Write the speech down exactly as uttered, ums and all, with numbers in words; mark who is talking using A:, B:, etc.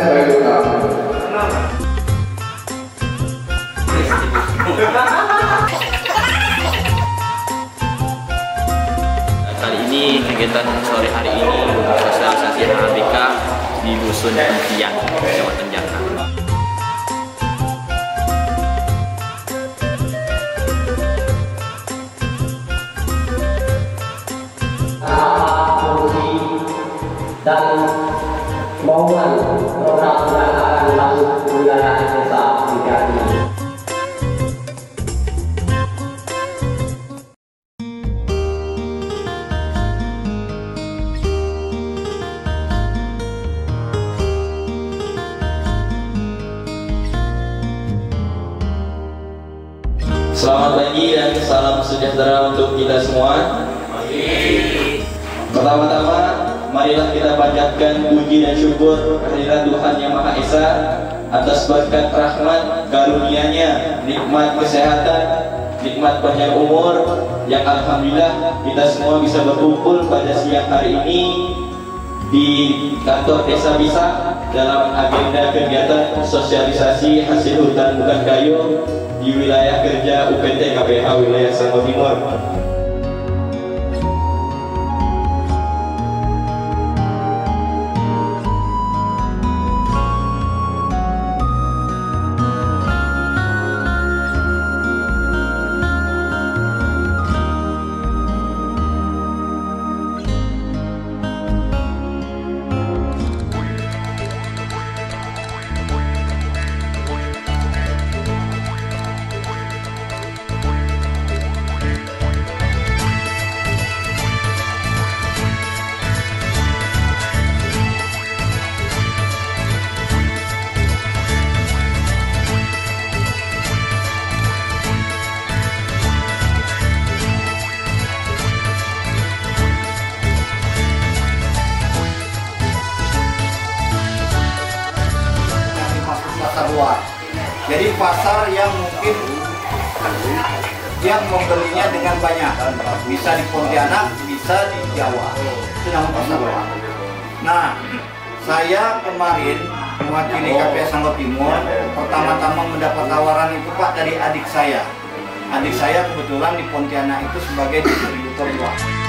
A: sebagai utama.
B: Kali ini kegiatan sore hari ini sosialisasi H B K di Dusun Impian, Kecamatan Jakarta.
C: Dan mauan program yang akan masuk wilayah desa Impian ini.
D: Selamat pagi dan salam sejahtera untuk kita semua. Pertama-tama, marilah kita panjatkan puji dan syukur kehadirat Tuhan Yang Maha Esa atas berkat rahmat karunia-Nya, nikmat kesehatan, nikmat panjang umur yang alhamdulillah kita semua bisa berkumpul pada siang hari ini di kantor Desa Bisa dalam agenda kegiatan sosialisasi hasil hutan bukan kayu di wilayah kerja U P T K P H wilayah Sanggau Timur.
E: Pasar luar. Jadi pasar yang mungkin yang membelinya dengan banyak, bisa di Pontianak, bisa di Jawa. Itu namanya pasar luar. Nah, saya kemarin mewakili K P S Sanggau Timur, pertama-tama mendapat tawaran itu Pak dari adik saya. Adik saya kebetulan di Pontianak itu sebagai distributor luar.